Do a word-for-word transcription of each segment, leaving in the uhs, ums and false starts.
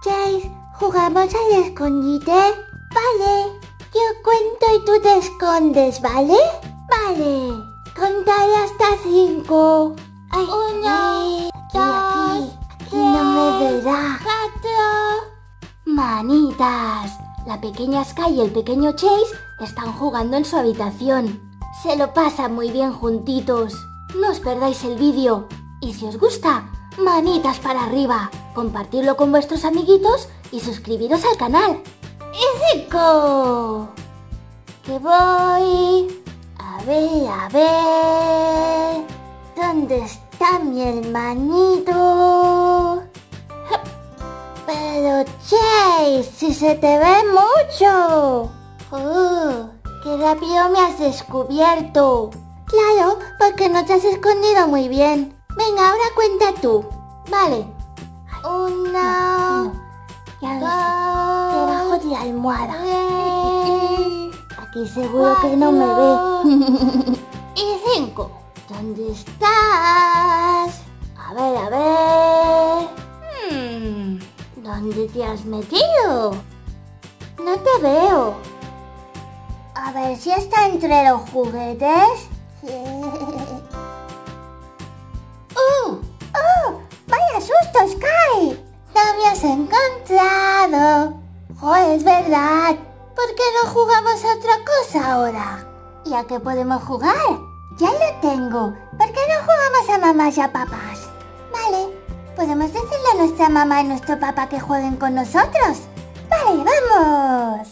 Chase, ¿jugamos al escondite? Vale. Yo cuento y tú te escondes, ¿vale? Vale. Contaré hasta cinco. Ay, Uno, aquí, dos, aquí, aquí no me verá. Cuatro. Manitas. La pequeña Sky y el pequeño Chase están jugando en su habitación. Se lo pasan muy bien juntitos. No os perdáis el vídeo. Y si os gusta, manitas para arriba. Compartirlo con vuestros amiguitos y suscribiros al canal. ¡Y cinco! Que voy... A ver, a ver... ¿Dónde está mi hermanito? Pero Chase, si se te ve mucho. ¡Oh! ¡Qué rápido me has descubierto! Claro, porque no te has escondido muy bien. Venga, ahora cuenta tú. Vale. Una... No, no. Ya lo sé. Debajo de la almohada. Tres, aquí seguro cuatro, que no me ve. Y cinco. ¿Dónde estás? A ver, a ver... Hmm, ¿dónde te has metido? No te veo. A ver si está entre los juguetes. ¡Oh! ¡Oh! ¡Vaya susto, Sky! ¡No me has encontrado! ¡Oh, es verdad! ¿Por qué no jugamos a otra cosa ahora? ¿Y a qué podemos jugar? Ya lo tengo. ¿Por qué no jugamos a mamás y a papás? Vale. ¿Podemos decirle a nuestra mamá y nuestro papá que jueguen con nosotros? Vale, vamos.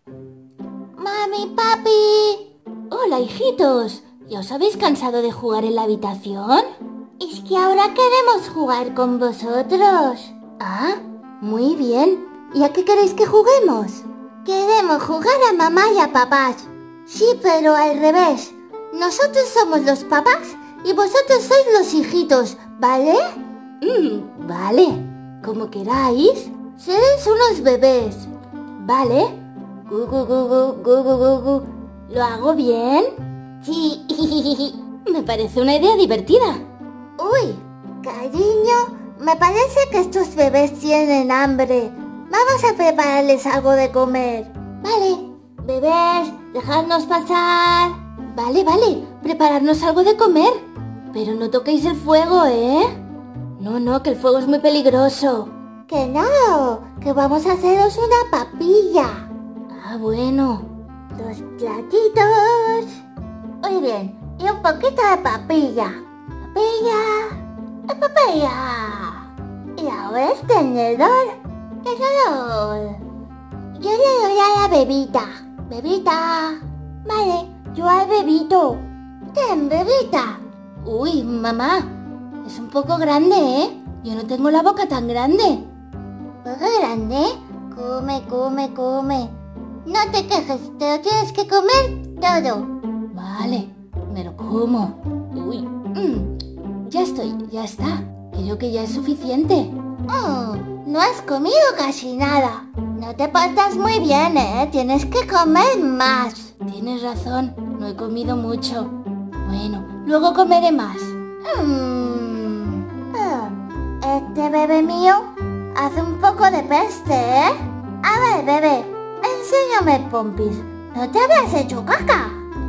Mami, papi. Hola, hijitos. ¿Ya os habéis cansado de jugar en la habitación? Es que ahora queremos jugar con vosotros. Ah, muy bien. ¿Y a qué queréis que juguemos? Queremos jugar a mamá y a papás. Sí, pero al revés. Nosotros somos los papás y vosotros sois los hijitos, ¿vale? Mm, vale. Como queráis. Seréis unos bebés. Vale. Gu, gu, gu, gu, gu, gu, gu, gu. ¿Lo hago bien? Sí. Me parece una idea divertida. Uy, cariño, me parece que estos bebés tienen hambre. Vamos a prepararles algo de comer. Vale. Bebés, dejadnos pasar. Vale, vale, prepararnos algo de comer. Pero no toquéis el fuego, ¿eh? No, no, que el fuego es muy peligroso. Que no, que vamos a haceros una papilla. Ah, bueno. Dos platitos. Muy bien, y un poquito de papilla. Papilla, papilla. Y ahora el tenedor. Tenedor. Yo le doy a la bebita. Bebita. Vale. Yo al bebito. Ten, bebita. Uy, mamá. Es un poco grande, ¿eh? Yo no tengo la boca tan grande. ¿Un poco grande? Come, come, come. No te quejes, te lo tienes que comer todo. Vale, me lo como. Uy, mm, ya estoy, ya está. Creo que ya es suficiente. Oh, no has comido casi nada. No te portas muy bien, ¿eh? Tienes que comer más. Tienes razón, no he comido mucho. Bueno, luego comeré más. Mm. Oh, este bebé mío hace un poco de peste, ¿eh? A ver, bebé, enséñame el pompis. ¿No te habrás hecho caca?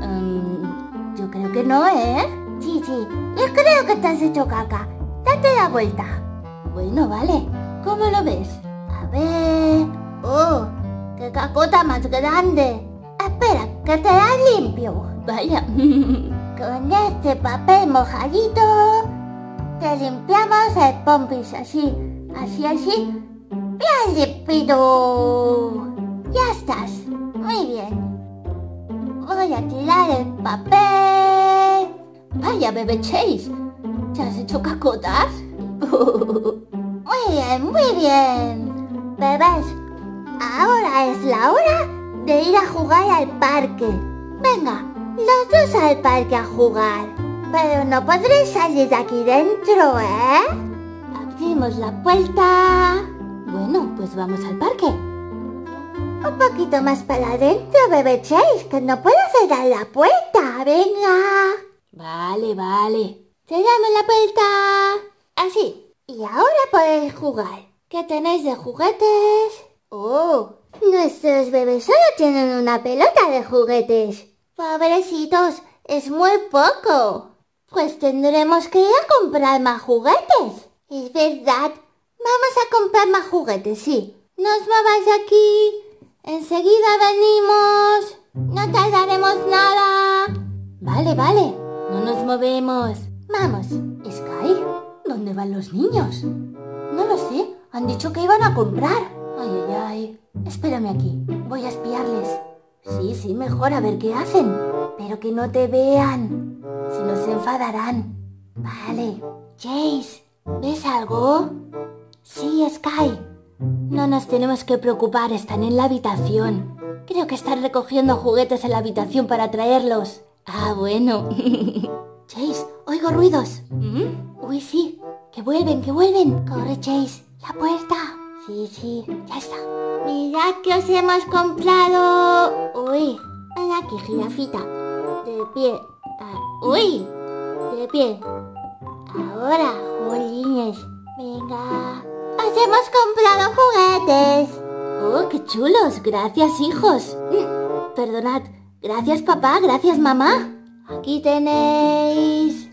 Um, yo creo que no, ¿eh? Sí, sí, yo creo que te has hecho caca. Date la vuelta. Bueno, vale. ¿Cómo lo ves? A ver... ¡Oh! ¡Qué cacota más grande! Espera, que te la limpio. Vaya. Con este papel mojadito te limpiamos el pompis así, así, así. Bien limpito. Ya estás. Muy bien. Voy a tirar el papel. Vaya, bebé Chase. ¿Te has hecho cacotas? Muy bien, muy bien. Bebés, ahora es la hora de ir a jugar al parque. Venga, los dos al parque a jugar. Pero no podréis salir de aquí dentro, ¿eh? Abrimos la puerta. Bueno, pues vamos al parque. Un poquito más para adentro, bebé Chase, que no puedo cerrar la puerta. Venga. Vale, vale. Cerramos la puerta. Así. Y ahora podéis jugar. ¿Qué tenéis de juguetes? Oh, nuestros bebés solo tienen una pelota de juguetes. Pobrecitos, es muy poco. Pues tendremos que ir a comprar más juguetes. Es verdad. Vamos a comprar más juguetes, sí. No os mováis de aquí. Enseguida venimos. No tardaremos nada. Vale, vale. No nos movemos. Vamos. Sky, ¿dónde van los niños? No lo sé. Han dicho que iban a comprar. Ay, ay, ay. Espérame aquí. Voy a espiarles. Sí, sí, mejor a ver qué hacen. Pero que no te vean. Si no se enfadarán. Vale. Chase, ¿ves algo? Sí, Sky. No nos tenemos que preocupar, están en la habitación. Creo que están recogiendo juguetes en la habitación para traerlos. Ah, bueno. Chase, oigo ruidos. ¿Mm? Uy, sí. Que vuelven, que vuelven. Corre, Chase. La puerta. Sí, sí, ya está. Mirad que os hemos comprado. Uy, ven aquí, jirafita. De pie. Ah, uy, de pie. Ahora, jolines. Venga. Os hemos comprado juguetes. Oh, qué chulos. Gracias, hijos. Mm, perdonad. Gracias, papá. Gracias, mamá. Aquí tenéis...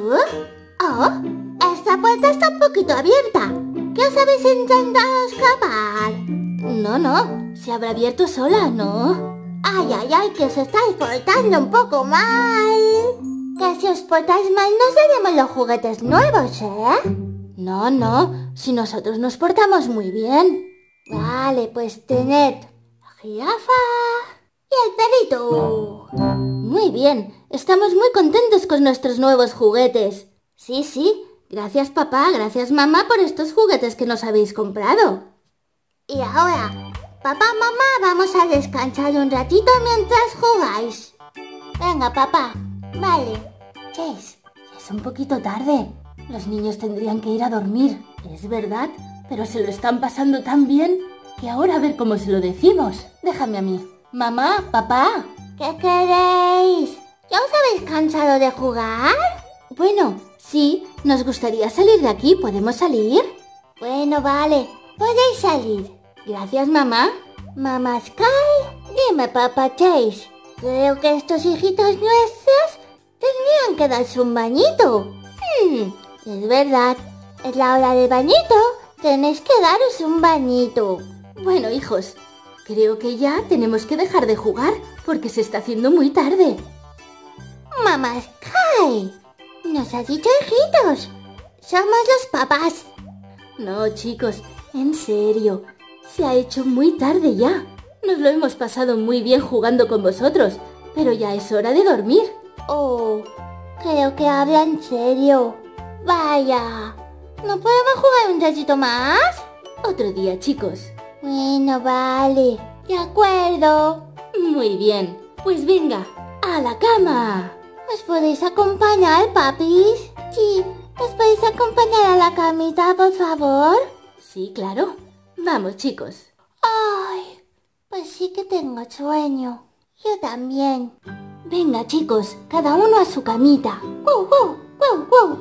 Oh, oh, esta puerta está un poquito abierta. ¿Qué os habéis intentado escapar? No, no. Se habrá abierto sola, ¿no? Ay, ay, ay, que os estáis portando un poco mal. Que si os portáis mal nos daremos los juguetes nuevos, ¿eh? No, no. Si nosotros nos portamos muy bien. Vale, pues tened la jirafa y el perrito. Muy bien. Estamos muy contentos con nuestros nuevos juguetes. Sí, sí. Gracias, papá. Gracias, mamá, por estos juguetes que nos habéis comprado. Y ahora, papá, mamá, vamos a descansar un ratito mientras jugáis. Venga, papá. Vale. Chase, es un poquito tarde. Los niños tendrían que ir a dormir. Es verdad, pero se lo están pasando tan bien que ahora a ver cómo se lo decimos. Déjame a mí. Mamá, papá. ¿Qué queréis? ¿Ya os habéis cansado de jugar? Bueno, sí, nos gustaría salir de aquí. ¿Podemos salir? Bueno, vale. Podéis salir. Gracias, mamá. Mamá Sky, dime, papá Chase. Creo que estos hijitos nuestros tendrían que darse un bañito. Hmm, es verdad. Es la hora del bañito. Tenéis que daros un bañito. Bueno, hijos, creo que ya tenemos que dejar de jugar porque se está haciendo muy tarde. Mamá Sky, nos has dicho hijitos. Somos los papás. No, chicos, en serio. Se ha hecho muy tarde ya. Nos lo hemos pasado muy bien jugando con vosotros, pero ya es hora de dormir. Oh, creo que habla en serio. Vaya, ¿no podemos jugar un ratito más? Otro día, chicos. Bueno, vale, de acuerdo. Muy bien, pues venga, a la cama. ¿Os podéis acompañar, papis? Sí, ¿os podéis acompañar a la camita, por favor? Sí, claro. Vamos, chicos. Ay, pues sí que tengo sueño. Yo también. Venga, chicos, cada uno a su camita. ¡Wow, wow, wow, wow!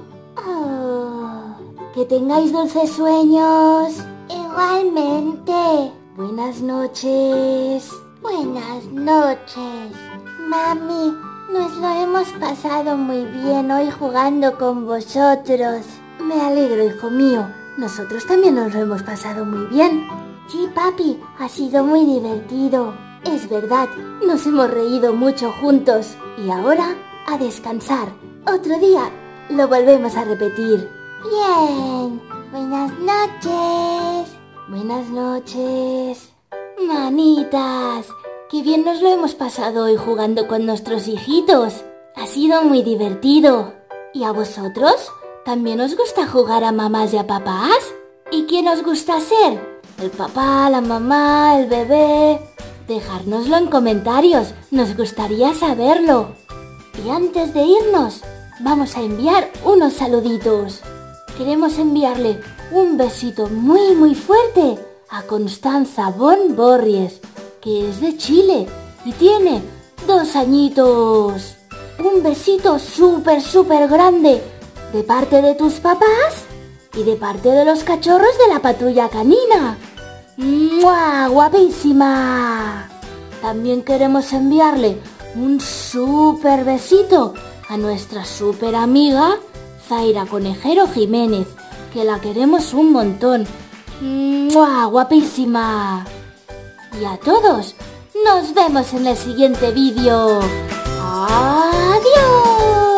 Oh, que tengáis dulces sueños. Igualmente. Buenas noches. Buenas noches. Mami, nos lo hemos pasado muy bien hoy jugando con vosotros. Me alegro, hijo mío. Nosotros también nos lo hemos pasado muy bien. Sí, papi, ha sido muy divertido. Es verdad, nos hemos reído mucho juntos. Y ahora, a descansar. Otro día lo volvemos a repetir. Bien. Buenas noches. Buenas noches. Manitas, qué bien nos lo hemos pasado hoy jugando con nuestros hijitos. Ha sido muy divertido. ¿Y a vosotros? ¿También os gusta jugar a mamás y a papás? ¿Y quién os gusta ser? ¿El papá, la mamá, el bebé? Dejárnoslo en comentarios, nos gustaría saberlo. Y antes de irnos, vamos a enviar unos saluditos. Queremos enviarle un besito muy muy fuerte a Constanza Bon Borries, que es de Chile y tiene dos añitos. Un besito súper súper grande de parte de tus papás y de parte de los cachorros de la patrulla canina. ¡Mua! ¡Guapísima! También queremos enviarle un súper besito a nuestra súper amiga Zaira Conejero Jiménez, que la queremos un montón. ¡Mua! ¡Guapísima! Y a todos, nos vemos en el siguiente vídeo. ¡Adiós!